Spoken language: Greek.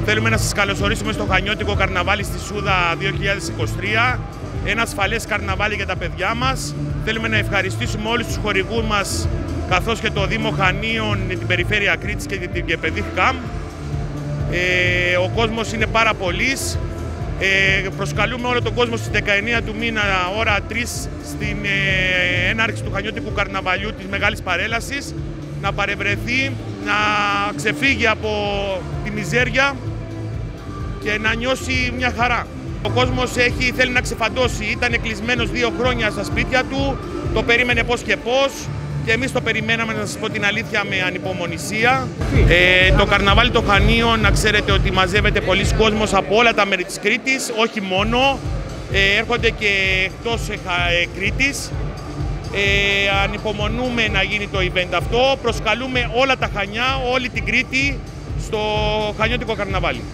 Θέλουμε να σας καλωσορίσουμε στο Χανιώτικο Καρναβάλι στη Σούδα 2023. Ένα ασφαλές καρναβάλι για τα παιδιά μας. Θέλουμε να ευχαριστήσουμε όλους τους χορηγούς μας, καθώς και το Δήμο Χανίων, την Περιφέρεια Κρήτης και την Γεπεδίχ-ΚΑΜ. Ο κόσμος είναι πάρα πολύς. Προσκαλούμε όλο τον κόσμο στις 19 του μήνα, ώρα 3, στην έναρξη του Χανιώτικου Καρναβαλιού της Μεγάλης Παρέλασης, να παρευρεθεί, να ξεφύγει από τη μιζέρια και να νιώσει μια χαρά. Ο κόσμος θέλει να ξεφαντώσει, ήταν κλεισμένος 2 χρόνια στα σπίτια του, το περίμενε πώς και πώς και εμείς το περιμέναμε, να σας πω την αλήθεια, με ανυπομονησία. Το καρναβάλι των Χανίων, να ξέρετε ότι μαζεύεται πολλοί κόσμος από όλα τα μέρη της Κρήτης, όχι μόνο, έρχονται και εκτός Κρήτης. Ανυπομονούμε να γίνει το event αυτό, προσκαλούμε όλα τα Χανιά, όλη την Κρήτη στο Χανιώτικο Καρναβάλι.